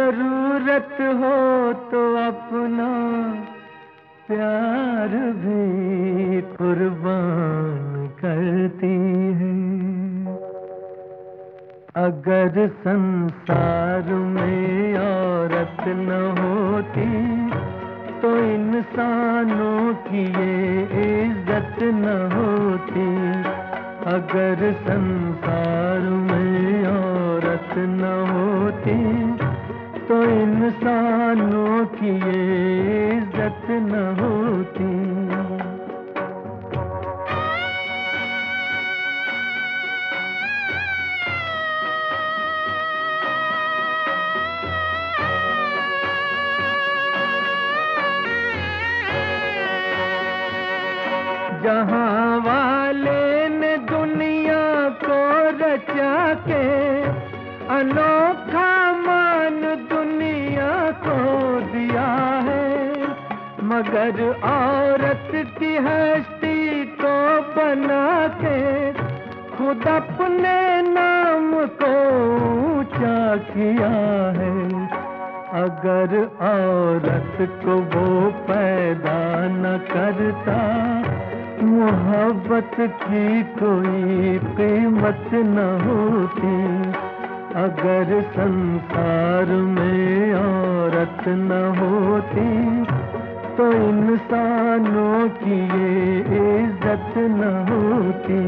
जरूरत हो तो अपना प्यार भी कुर्बान करती है। अगर संसार में औरत न होती तो इंसानों की ये इज्जत न होती। अगर संसार में औरत न होती तो इंसानों की ये इज्जत न होती। जहाँ वाले ने दुनिया को रचा के अनोखा मान दुनिया को दिया है, मगर औरत की हस्ती को बना के खुद अपने नाम को ऊंचा किया है। अगर औरत को वो पैदा न करता, मोहब्बत की कोई कीमत न होती। अगर संसार में औरत न होती तो इंसानों की ये इज्जत न होती।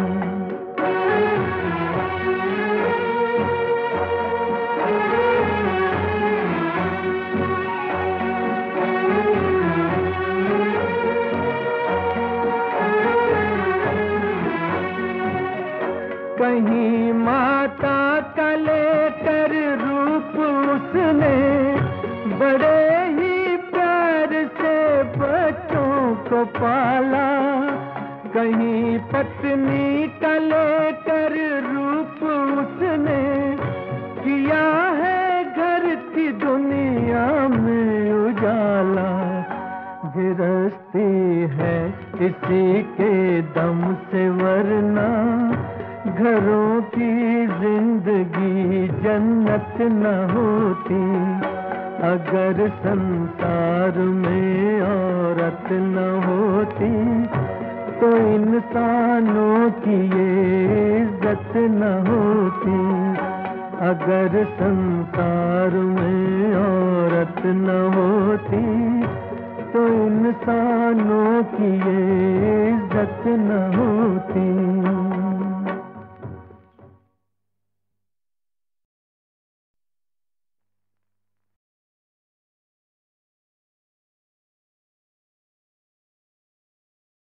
कहीं माता का लेकर रूप उसने बड़े ही प्यार से बच्चों को पाला। कहीं पत्नी का लेकर रूप उसने किया है घर की दुनिया में उजाला। गिरस्ती है इसी के दम से, वरना घरों की जिंदगी जन्नत न होती। अगर संसार में औरत न होती तो इंसानों की ये इज्जत न होती। अगर संसार में औरत न होती तो इंसानों की ये इज्जत न होती।